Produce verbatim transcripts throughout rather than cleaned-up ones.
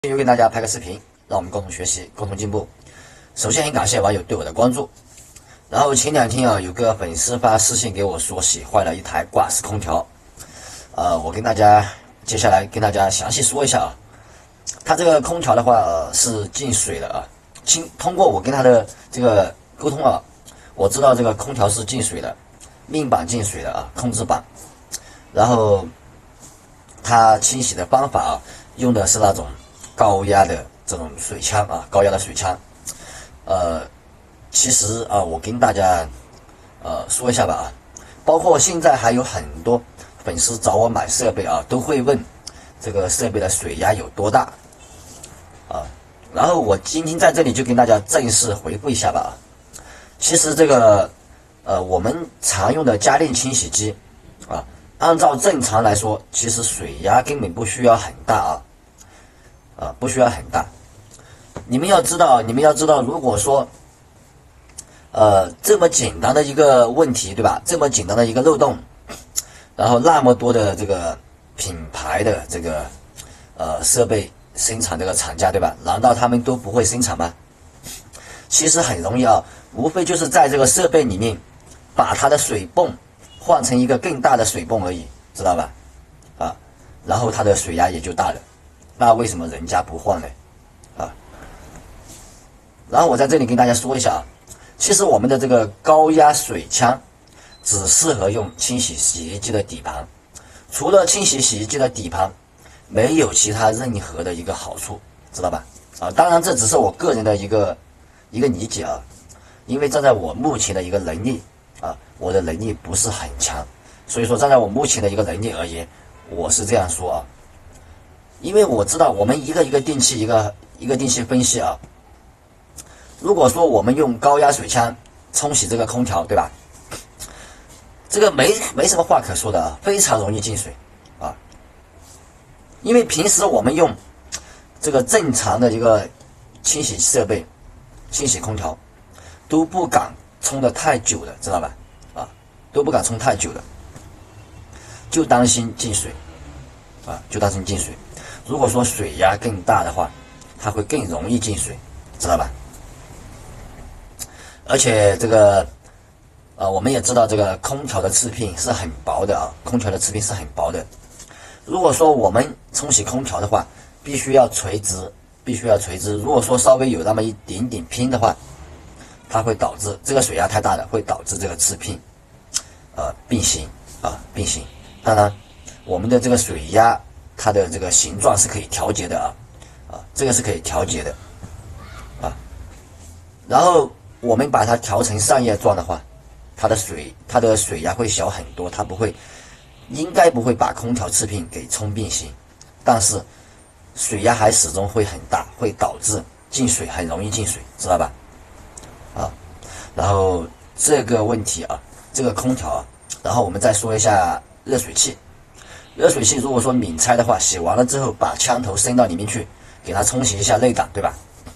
又给大家拍个视频，让我们共同学习，共同进步。首先很感谢网友对我的关注。然后前两天啊，有个粉丝发私信给我说洗坏了一台挂式空调，呃，我跟大家接下来跟大家详细说一下啊。它这个空调的话，呃，是进水的啊。经通过我跟他的这个沟通啊，我知道这个空调是进水的，面板进水的啊，控制板。然后它清洗的方法啊，用的是那种高压的这种水枪啊，高压的水枪。呃，其实啊，我跟大家呃说一下吧啊，包括现在还有很多粉丝找我买设备啊，都会问这个设备的水压有多大啊。然后我今天在这里就跟大家正式回复一下吧啊。其实这个呃，我们常用的家电清洗机啊，按照正常来说，其实水压根本不需要很大啊。啊，不需要很大。你们要知道，你们要知道，如果说，呃，这么简单的一个问题，对吧？这么简单的一个漏洞，然后那么多的这个品牌的这个呃设备生产这个厂家，对吧？难道他们都不会生产吗？其实很容易啊，无非就是在这个设备里面把它的水泵换成一个更大的水泵而已，知道吧？啊，然后它的水压也就大了。那为什么人家不换呢？啊，然后我在这里跟大家说一下啊，其实我们的这个高压水枪只适合用清洗洗衣机的底盘，除了清洗洗衣机的底盘，没有其他任何的一个好处，知道吧？啊，当然这只是我个人的一个一个理解啊，因为站在我目前的一个能力啊，我的能力不是很强，所以说站在我目前的一个能力而言，我是这样说啊。因为我知道我们一个一个电器一个一个电器分析啊，如果说我们用高压水枪冲洗这个空调，对吧？这个没没什么话可说的啊，非常容易进水啊。因为平时我们用这个正常的一个清洗设备清洗空调都不敢冲得太久的，知道吧？啊，都不敢冲太久的，就担心进水啊，就担心进水。如果说水压更大的话，它会更容易进水，知道吧？而且这个，呃，我们也知道这个空调的次片是很薄的啊，空调的次片是很薄的。如果说我们冲洗空调的话，必须要垂直，必须要垂直。如果说稍微有那么一点点偏的话，它会导致这个水压太大了，会导致这个次片，呃，变形啊，变形。当然，我们的这个水压，它的这个形状是可以调节的啊，啊，这个是可以调节的，啊，然后我们把它调成扇叶状的话，它的水它的水压会小很多，它不会，应该不会把空调次片给冲变形，但是水压还始终会很大，会导致进水很容易进水，知道吧？啊，然后这个问题啊，这个空调啊，然后我们再说一下热水器。热水器如果说免拆的话，洗完了之后把枪头伸到里面去，给它冲洗一下内胆，对吧？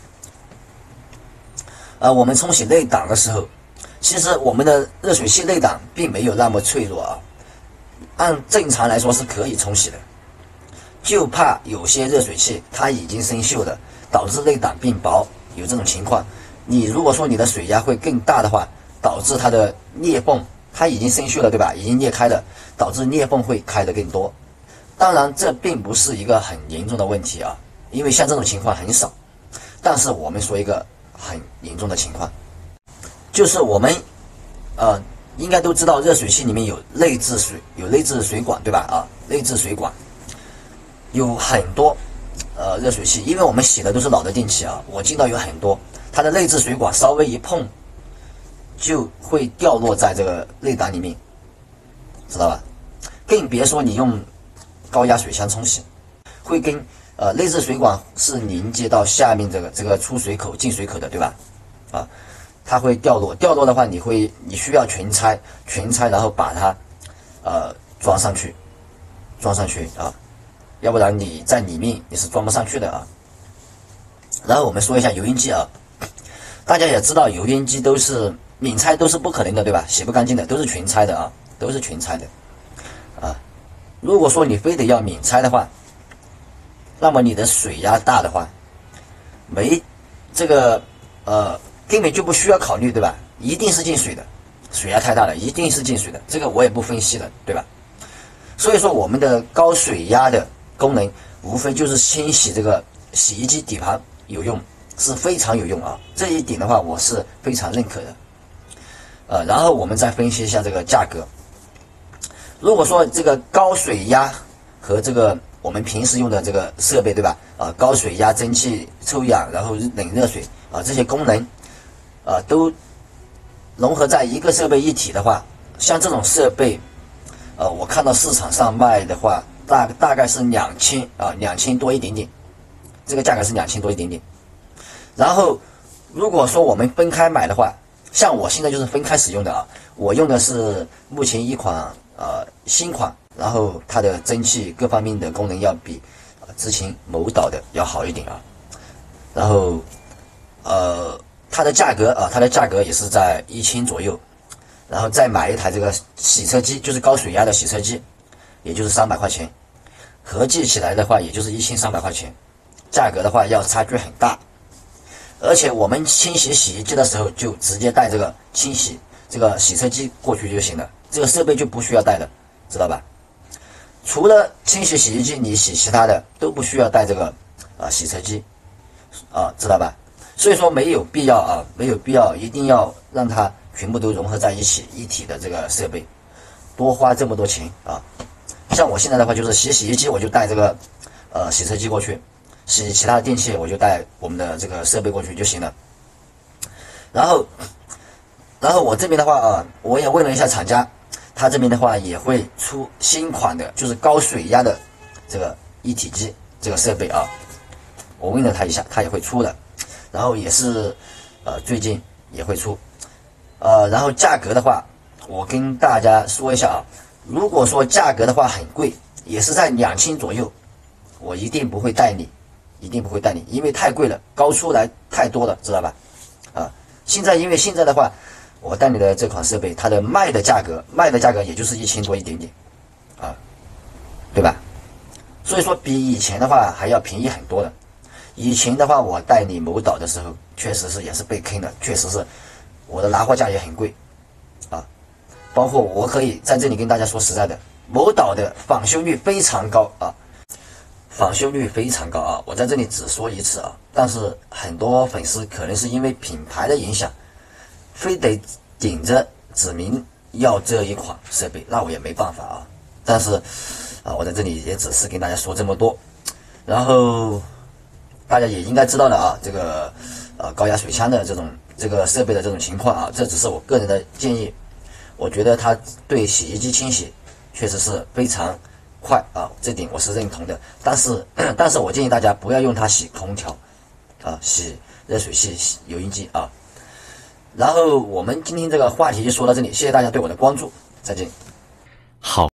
呃，我们冲洗内胆的时候，其实我们的热水器内胆并没有那么脆弱啊，按正常来说是可以冲洗的，就怕有些热水器它已经生锈了，导致内胆变薄，有这种情况。你如果说你的水压会更大的话，导致它的裂缝它已经生锈了，对吧？已经裂开了，导致裂缝会开得更多。当然，这并不是一个很严重的问题啊，因为像这种情况很少。但是我们说一个很严重的情况，就是我们呃应该都知道，热水器里面有内置水有内置水管，对吧？啊，内置水管有很多呃热水器，因为我们洗的都是老的电器啊，我见到有很多它的内置水管稍微一碰，就会掉落在这个内胆里面，知道吧？更别说你用高压水枪冲洗，会跟呃内置水管是连接到下面这个这个出水口进水口的，对吧？啊，它会掉落，掉落的话，你会你需要全拆，全拆，然后把它呃装上去，装上去啊，要不然你在里面你是装不上去的啊。然后我们说一下油烟机啊，大家也知道油烟机都是免拆都是不可能的，对吧？洗不干净的，都是全拆的啊，都是全拆的啊。如果说你非得要免拆的话， 那么你的水压大的话，没这个呃根本就不需要考虑，对吧？一定是进水的，水压太大了，一定是进水的，这个我也不分析了，对吧？所以说我们的高水压的功能，无非就是清洗这个洗衣机底盘有用，是非常有用啊，这一点的话我是非常认可的。呃，然后我们再分析一下这个价格。如果说这个高水压和这个我们平时用的这个设备，对吧？啊、呃，高水压蒸汽抽氧，然后冷热水啊、呃，这些功能啊、呃、都融合在一个设备一体的话，像这种设备，呃，我看到市场上卖的话，大大概是两千啊，两千多一点点，这个价格是两千多一点点。然后如果说我们分开买的话，像我现在就是分开使用的啊，我用的是目前一款呃新款，然后它的蒸汽各方面的功能要比、呃、之前某岛的要好一点啊。然后呃它的价格啊，它的价格也是在一千左右，然后再买一台这个洗车机，就是高水压的洗车机，也就是三百块钱，合计起来的话也就是一千三百块钱，价格的话要差距很大。而且我们清洗洗衣机的时候就直接带这个清洗这个洗车机过去就行了，这个设备就不需要带的，知道吧？除了清洗洗衣机，你洗其他的都不需要带这个啊、呃、洗车机啊，知道吧？所以说没有必要啊，没有必要一定要让它全部都融合在一起一体的这个设备，多花这么多钱啊！像我现在的话就是洗洗衣机我就带这个呃洗车机过去。洗其他的电器我就带我们的这个设备过去就行了。然后然后我这边的话啊，我也问了一下厂家，他这边的话也会出新款的就是高水压的这个一体机这个设备啊，我问了他一下，他也会出的，然后也是呃最近也会出。呃然后价格的话我跟大家说一下啊，如果说价格的话很贵，也是在两千左右，我一定不会带你一定不会带你，因为太贵了，高出来太多了，知道吧？啊，现在因为现在的话，我带你的这款设备，它的卖的价格，卖的价格也就是一千多一点点，啊，对吧？所以说比以前的话还要便宜很多的。以前的话，我带你某岛的时候，确实是也是被坑的，确实是我的拿货价也很贵，啊，包括我可以在这里跟大家说实在的，某岛的返修率非常高啊。返修率非常高啊！我在这里只说一次啊，但是很多粉丝可能是因为品牌的影响，非得顶着指明要这一款设备，那我也没办法啊。但是啊，我在这里也只是跟大家说这么多，然后大家也应该知道了啊，这个呃高压水枪的这种这个设备的这种情况啊，这只是我个人的建议，我觉得它对洗衣机清洗确实是非常快啊，这点我是认同的。但是，但是我建议大家不要用它洗空调，啊，洗热水器、洗油烟机啊。然后我们今天这个话题就说到这里，谢谢大家对我的关注，再见。 好。